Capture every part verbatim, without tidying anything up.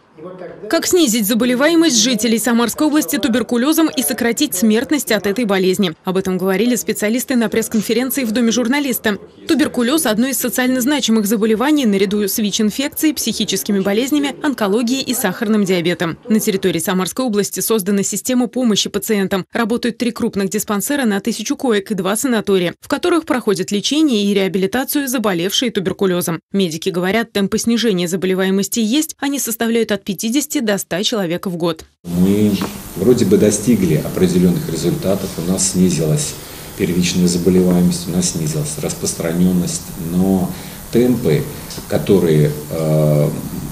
Как снизить заболеваемость жителей Самарской области туберкулезом и сократить смертность от этой болезни? Об этом говорили специалисты на пресс-конференции в Доме журналиста. Туберкулез – одно из социально значимых заболеваний наряду с ВИЧ-инфекцией, психическими болезнями, онкологией и сахарным диабетом. На территории Самарской области создана система помощи пациентам. Работают три крупных диспансера на тысячу коек и два санатория, в которых проходят лечение и реабилитацию заболевшие туберкулезом. Медики говорят, темпы снижения заболеваемости есть, они составляют от пятидесяти до ста человек в год. Мы вроде бы достигли определенных результатов, у нас снизилась первичная заболеваемость, у нас снизилась распространенность, но темпы, которые э,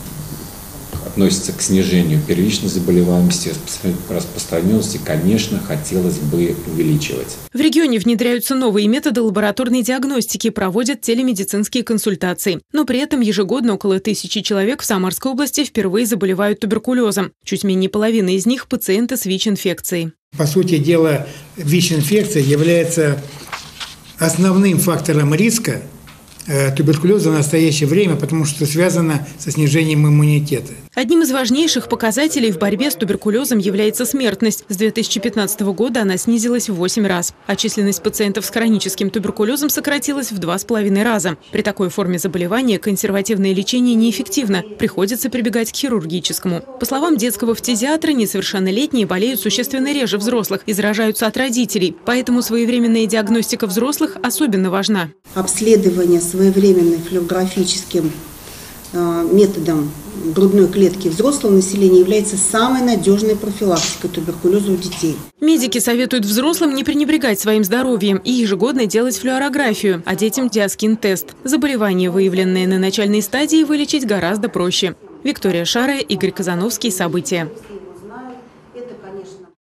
относятся к снижению первичной заболеваемости, распространенности, конечно, хотелось бы увеличивать. В регионе внедряются новые методы лабораторной диагностики, проводят телемедицинские консультации. Но при этом ежегодно около тысячи человек в Самарской области впервые заболевают туберкулезом. Чуть менее половины из них – пациенты с ВИЧ-инфекцией. По сути дела, ВИЧ-инфекция является основным фактором риска туберкулеза в настоящее время, потому что связано со снижением иммунитета. Одним из важнейших показателей в борьбе с туберкулезом является смертность. С две тысячи пятнадцатого года она снизилась в восемь раз, а численность пациентов с хроническим туберкулезом сократилась в два с половиной раза. При такой форме заболевания консервативное лечение неэффективно, приходится прибегать к хирургическому. По словам детского фтизиатра, несовершеннолетние болеют существенно реже взрослых и заражаются от родителей, поэтому своевременная диагностика взрослых особенно важна. Обследование своевременным флюорографическим э, методом грудной клетки взрослого населения является самой надежной профилактикой туберкулеза у детей. Медики советуют взрослым не пренебрегать своим здоровьем и ежегодно делать флюорографию, а детям диаскин-тест. Заболевание, выявленное на начальной стадии, вылечить гораздо проще. Виктория Шарая, Игорь Казановский. События.